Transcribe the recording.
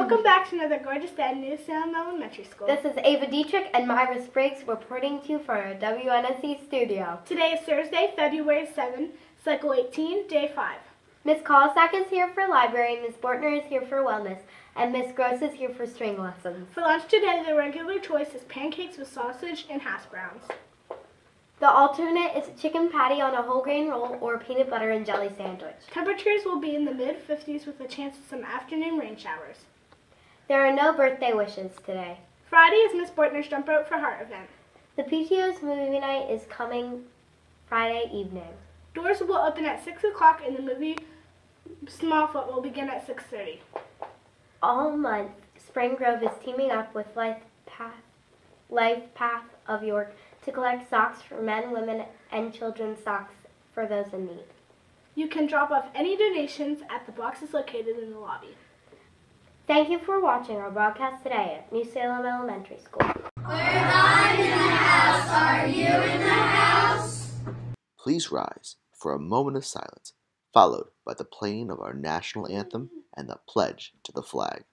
Welcome back to another gorgeous day at New Salem Elementary School. This is Ava Dietrich and Myra Spriggs reporting to you from our WNSC studio. Today is Thursday, February 7, Cycle 18, Day 5. Miss Kolosak is here for library, Miss Bortner is here for wellness, and Miss Gross is here for string lessons. For lunch today, the regular choice is pancakes with sausage and hash browns. The alternate is a chicken patty on a whole grain roll or a peanut butter and jelly sandwich. Temperatures will be in the mid-50s with a chance of some afternoon rain showers. There are no birthday wishes today. Friday is Miss Bortner's Jump Rope for Heart event. The PTO's movie night is coming Friday evening. Doors will open at 6 o'clock and the movie Smallfoot will begin at 6:30. All month, Spring Grove is teaming up with Life Path of York to collect socks for men, women, and children's socks for those in need. You can drop off any donations at the boxes located in the lobby. Thank you for watching our broadcast today at New Salem Elementary School. Where I'm in the house, are you in the house? Please rise for a moment of silence, followed by the playing of our national anthem and the pledge to the flag.